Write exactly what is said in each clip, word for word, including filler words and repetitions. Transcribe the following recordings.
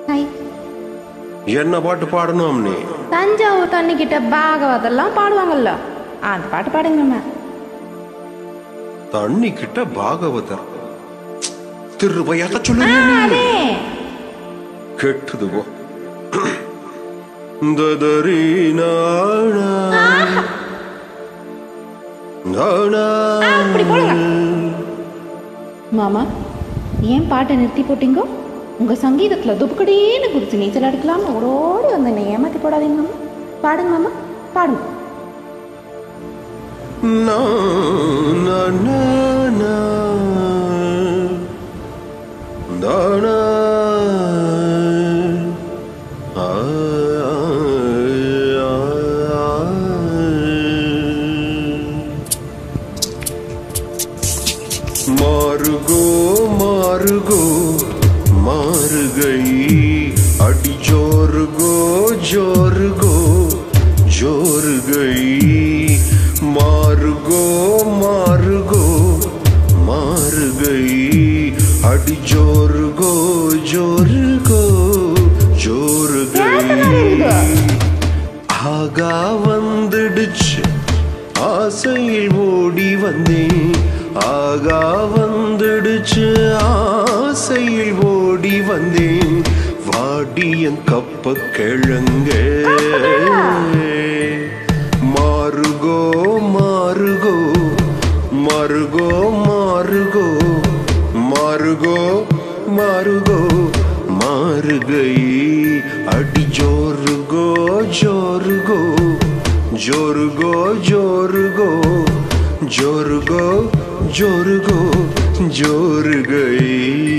என்ன பாட்டு பாடணும் அம்னி? தஞ்சாவூர் தண்ணி கிட்ட பாகவதெல்லாம் பாடுவாங்கல்ல, அந்த பாட்டு பாடுங்கம்மா. தண்ணி கிட்ட பாகவதர் திருவையாத்த சொல்லுங்க. கெட்டுது போ. மாமா, ஏன் பாட்டை நிறுத்தி போட்டீங்க? உங்க சங்கீதத்துல துப்புக்கடின்னு குடிச்சு நீச்சல் அடிக்கலாம் ஓடோடி வந்து என்னை ஏமாத்தி போடாதீங்க மாமா. பாடுங்க மாமா, பாடுங்க. मारुगो मारुगो मार गई अड़ी जोर गो जोर गो जोर गई मारुगो मारुगो मार गई अड़ी जोर गो जोर गो जोर गई आगा वंदिடுச்சு ஆசையில் ஓடி வந்தேன் ஆகா வந்துடுச்சு ஆசையில் ஓடி வந்தேன் வாடியன் கப்ப கிழங்க மாறுகோ மாறுகோ மாறுகோ மாறுகோ மாறுகோ மாறுகோ மாறுகை அடி ஜோருகோ ஜோருகோ ஜோருகோ ஜோருகோ जोरगो जोरगो जोर गई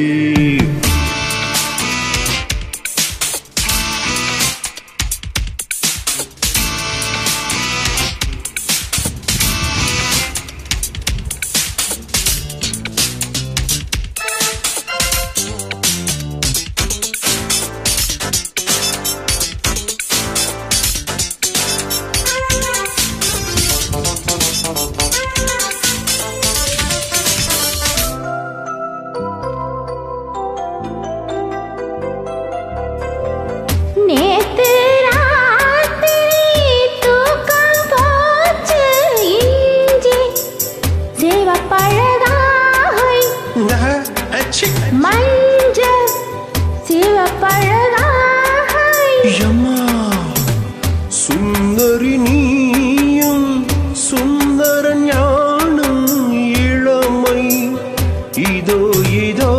सुंदरी नीयम सुंदर ஞானம் இளமை இதோ இதோ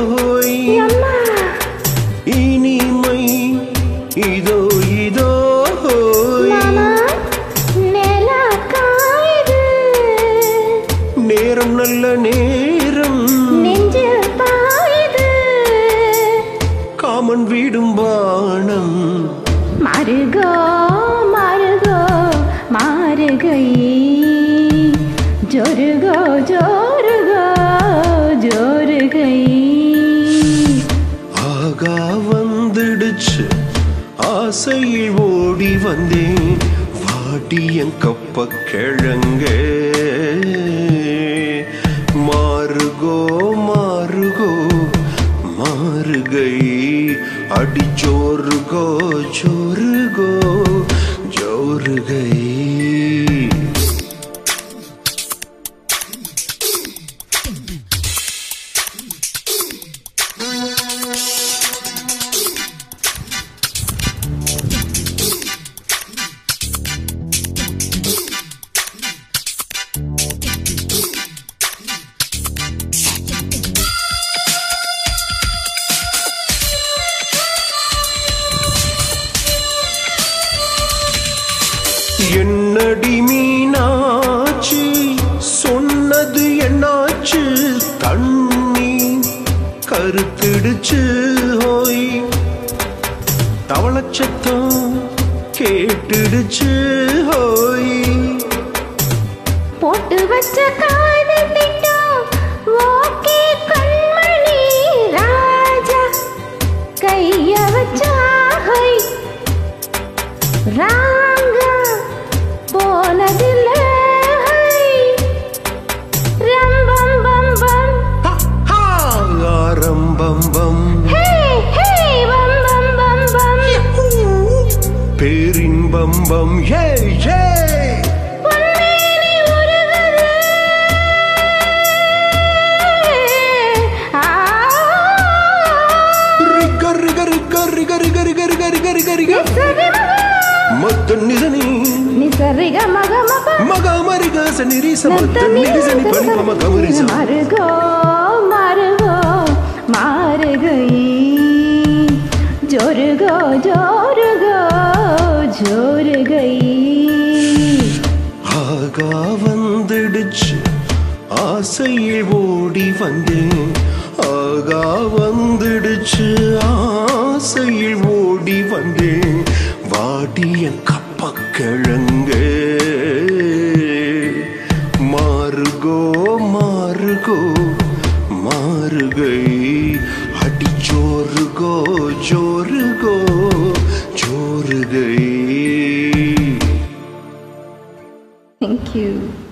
இனிமை இதோ இதோ நேரம் நல்ல நேரம் காமன் வீடும் பானம் மாறுகோ மாறுகோ மாறுகை ஜோருகோ ஜோருகோ ஜோருகை ஆகா வந்துடுச்சு ஆசையில் ஓடி வந்தேன் வாடியன் கப்ப கிழங்க மாறுகோ மாறுகோ மாறுகை अड़ी जोर गो जोर गो जोर गई என்னடி மீனாச்சு சொன்னது என்னாச்சு தண்ணி கருத்திடுச்சு ஹோய் தவளச்சத்தம் கேட்டுடுச்சு ஹோய் போட்டு வச்ச காதல் திட்டம் ஓகே கண்மணி ராஜா கைய வச்சா ஹோய் ராங்கா போனதில்ல ரம்பம் பம் பம் ரம்பம் பம் ஹே ஹே பம் பம் பம் பம் ஏ ஏ பொன்மேனி உருகுது. ஆ, ரிக ரிக ரிக ரிக ரிக ரிக ரிக ரிக ரிக ரிக நிசரி மக. மத்த நிதனி நிசரி க மக மப. மக மரிக சனிரி சமத்த நிரிசனி பனி பம கமரிச மருகோ மருகோ மாறுகை ஜோருகோ ஜோருகோ ஜோருகை. ஆகா வந்துடுச்சு ஆசையில் ஓடி வந்தேன். ஆகா வந்துடுச்சு ஆசையில் ஓடி வந்தேன். வாடிய கப்பக்கிழங்கு மாறுகோ மாறுகோ மாறுகை அடி ஜோருகோ ஜோருகோ ஜோருகை. Thank you.